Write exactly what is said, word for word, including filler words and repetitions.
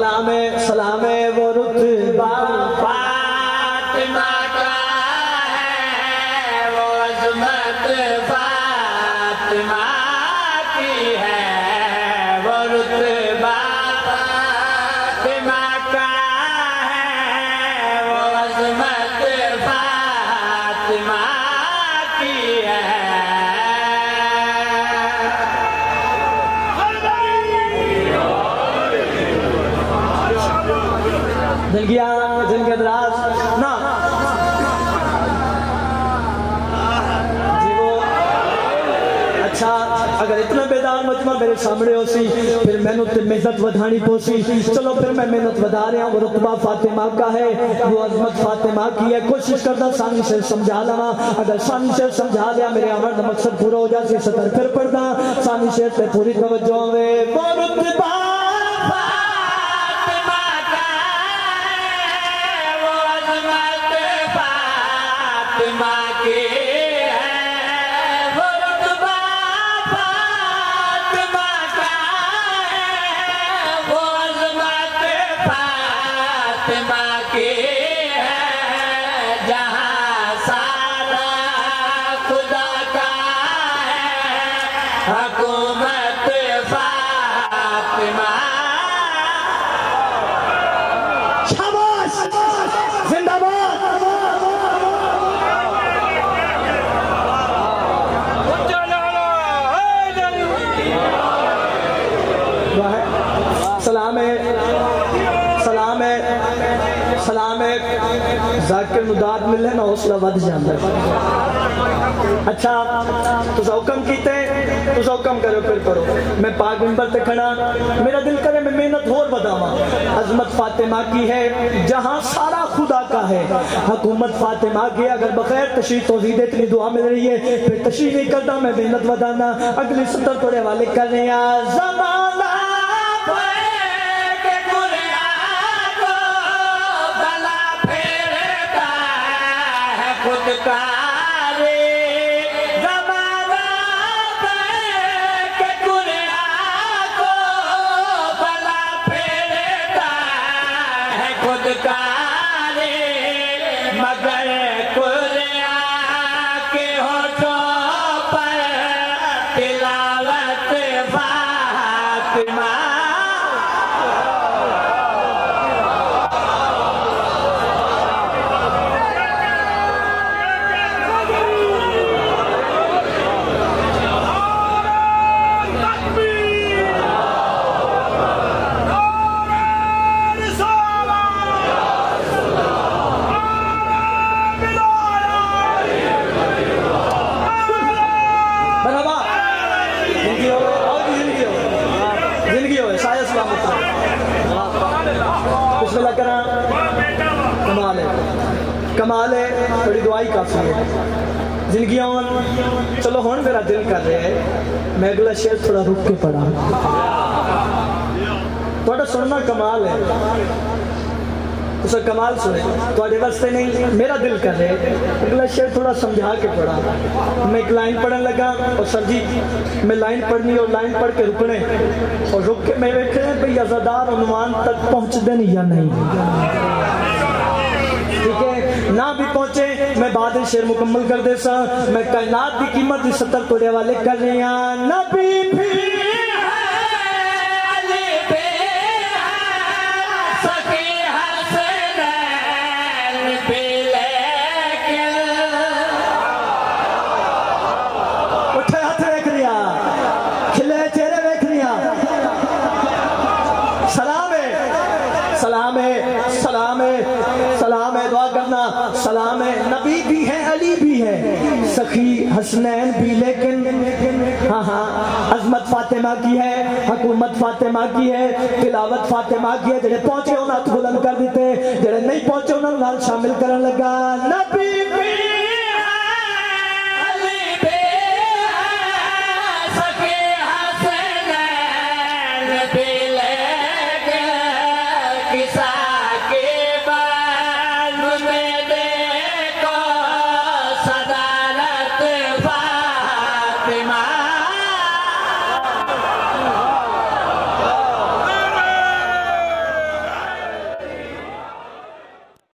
सलाम है सलाम है वो रुतबा फातिमा का है, वो अज़मत फातिमा की है, वो रुतबा फातिमा का है, वो अज़मत फातिमा की है। जिनगिया जिनके दराज ना जी वो अच्छा अगर इतना बेदार मजमा मेरे सामने हो सी फिर मैंने तो मेहनत वधानी पोसी। चलो फिर मैं मेहनत वधा रहा। वो रुतबा फातिमा का है, वो अजमत फातिमा की है। कोशिश करता सानी से समझा लवा। अगर सानी से समझा लिया मेरे अमर का मकसद पूरा हो जाए। सतर फिर पढ़ता सानी से पे पूरी तवज्जो वे। वो रुतबा जाकिर नुदाद मिले ना हौसला वध जाता। अच्छा तुसा हुक्म कीते तुसा हुक्म करो फिर करो। मैं पाक मिंबर ते खड़ा मेरा दिल करे मैं मेहनत होर बढ़ावा। अजमत फातिमा की है जहां सारा खुदा का है। हुकूमत फातिमा की अगर बगैर तशरीह तौहीद इतनी दुआ मिल रही है फिर तशरीह नहीं करता मैं मेहनत बढ़ाना। अगली सतर तोड़े वाले कर रहे हैं ज़माना खुदकारे ज़माना के कुरिया को भला फेरता है खुदकारे मगर कुरिया के होठों पर तिलावत फातिमा। कमाल है कमाल है थोड़ी दुआई काफी है जिंदगी। चलो हुण मेरा दिल कर रहा है मैं अगला शेर थोड़ा रुक के पढ़ा। थोड़ा सुनना कमाल है उस कमाल सुने थोड़े वास्ते नहीं मेरा दिल कर रहा है। अगला शेर थोड़ा समझा के पढ़ा। मैं एक लाइन पढ़ने लगा और सर जी मैं लाइन पढ़नी और लाइन पढ़ के रुकने और रुक के मैं वेखने भाई अज़ादार उन्वान तक पहुँचते नहीं या नहीं। ठीक है ना भी पहुंचे मैं बाद में शेर मुकम्मल कर दे सा। मैं कायनात की कीमत की सत्तर तोड़े वाले कर रहे हैं नबी भी सलाम है नबी भी है अली भी है सखी हसनैन भी लेकिन हाँ हाँ अजमत फातिमा की है हुकूमत फातिमा की है तिलावत फातिमा की है। जेड़े पहुंचे उन्हें हाथ बुलंद कर देते जेड़े नहीं पहुंचे उन्होंने नाल शामिल करने लगा नबी भी